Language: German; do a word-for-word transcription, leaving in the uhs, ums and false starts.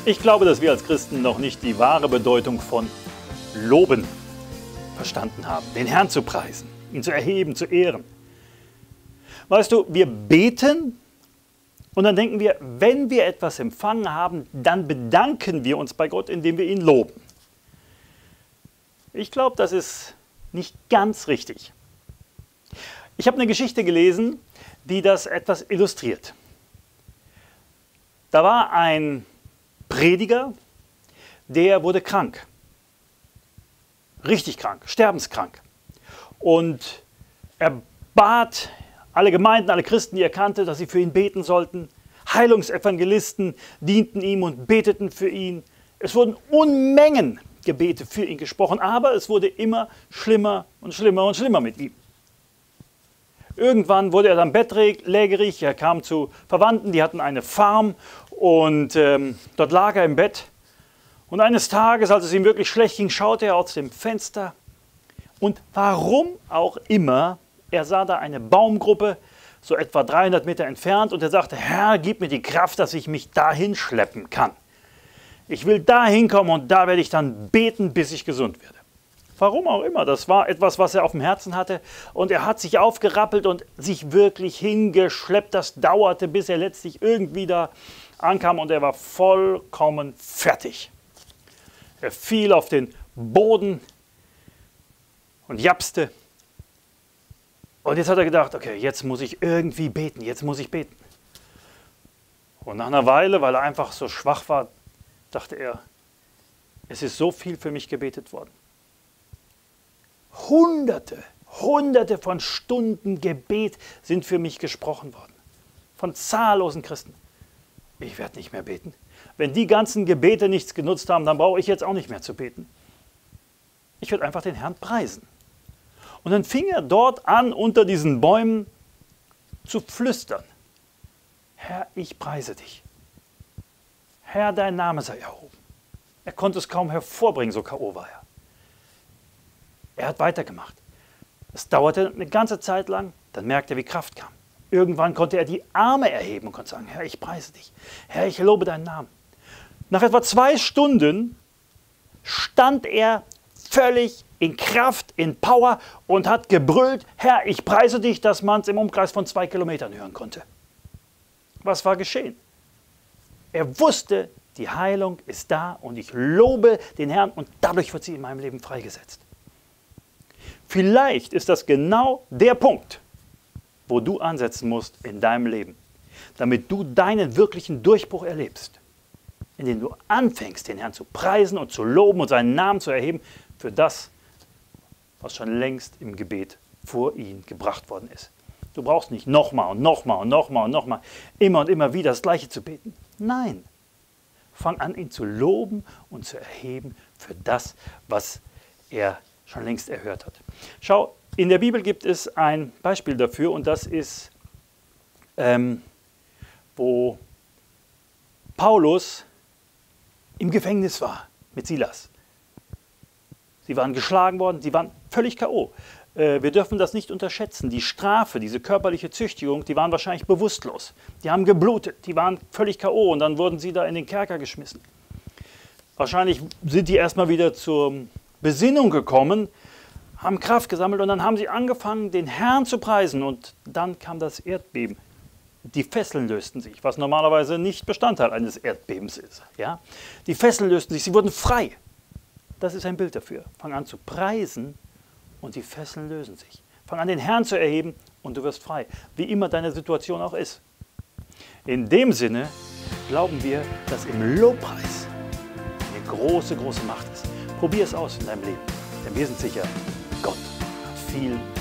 Ich glaube, dass wir als Christen noch nicht die wahre Bedeutung von Loben verstanden haben, den Herrn zu preisen, ihn zu erheben, zu ehren. Weißt du, wir beten und dann denken wir, wenn wir etwas empfangen haben, dann bedanken wir uns bei Gott, indem wir ihn loben. Ich glaube, das ist nicht ganz richtig. Ich habe eine Geschichte gelesen, die das etwas illustriert. Da war ein Prediger, der wurde krank. Richtig krank, sterbenskrank. Und er bat alle Gemeinden, alle Christen, die er kannte, dass sie für ihn beten sollten. Heilungsevangelisten dienten ihm und beteten für ihn. Es wurden Unmengen Gebete für ihn gesprochen, aber es wurde immer schlimmer und schlimmer und schlimmer mit ihm. Irgendwann wurde er dann bettlägerig, er kam zu Verwandten, die hatten eine Farm und ähm, dort lag er im Bett. Und eines Tages, als es ihm wirklich schlecht ging, schaute er aus dem Fenster und warum auch immer, er sah da eine Baumgruppe, so etwa dreihundert Meter entfernt und er sagte, Herr, gib mir die Kraft, dass ich mich dahin schleppen kann. Ich will da hinkommen und da werde ich dann beten, bis ich gesund werde. Warum auch immer, das war etwas, was er auf dem Herzen hatte und er hat sich aufgerappelt und sich wirklich hingeschleppt. Das dauerte, bis er letztlich irgendwie da ankam und er war vollkommen fertig. Er fiel auf den Boden und japste. Und jetzt hat er gedacht, okay, jetzt muss ich irgendwie beten, jetzt muss ich beten. Und nach einer Weile, weil er einfach so schwach war, dachte er, es ist so viel für mich gebetet worden. Hunderte, hunderte von Stunden Gebet sind für mich gesprochen worden. Von zahllosen Christen. Ich werde nicht mehr beten. Wenn die ganzen Gebete nichts genutzt haben, dann brauche ich jetzt auch nicht mehr zu beten. Ich werde einfach den Herrn preisen. Und dann fing er dort an, unter diesen Bäumen zu flüstern. Herr, ich preise dich. Herr, dein Name sei erhoben. Er konnte es kaum hervorbringen, so K O war er. Er hat weitergemacht. Es dauerte eine ganze Zeit lang, dann merkte er, wie Kraft kam. Irgendwann konnte er die Arme erheben und konnte sagen, Herr, ich preise dich. Herr, ich lobe deinen Namen. Nach etwa zwei Stunden stand er völlig in Kraft, in Power und hat gebrüllt, Herr, ich preise dich, dass man es im Umkreis von zwei Kilometern hören konnte. Was war geschehen? Er wusste, die Heilung ist da und ich lobe den Herrn und dadurch wird sie in meinem Leben freigesetzt. Vielleicht ist das genau der Punkt, wo du ansetzen musst in deinem Leben, damit du deinen wirklichen Durchbruch erlebst, indem du anfängst, den Herrn zu preisen und zu loben und seinen Namen zu erheben für das, was schon längst im Gebet vor ihn gebracht worden ist. Du brauchst nicht nochmal und nochmal und nochmal und nochmal immer und immer wieder das Gleiche zu beten. Nein, fang an, ihn zu loben und zu erheben für das, was er schon längst erhört hat. Schau, in der Bibel gibt es ein Beispiel dafür und das ist, ähm, wo Paulus im Gefängnis war mit Silas. Sie waren geschlagen worden, sie waren völlig K O Äh, wir dürfen das nicht unterschätzen. Die Strafe, diese körperliche Züchtigung, die waren wahrscheinlich bewusstlos. Die haben geblutet, die waren völlig K O und dann wurden sie da in den Kerker geschmissen. Wahrscheinlich sind die erstmal wieder zur Besinnung gekommen, haben Kraft gesammelt und dann haben sie angefangen, den Herrn zu preisen und dann kam das Erdbeben. Die Fesseln lösten sich, was normalerweise nicht Bestandteil eines Erdbebens ist. Ja? Die Fesseln lösten sich, sie wurden frei. Das ist ein Bild dafür. Fang an zu preisen und die Fesseln lösen sich. Fang an, den Herrn zu erheben und du wirst frei, wie immer deine Situation auch ist. In dem Sinne glauben wir, dass im Lobpreis eine große, große Macht ist. Probier es aus in deinem Leben, denn wir sind sicher, Gott hat viel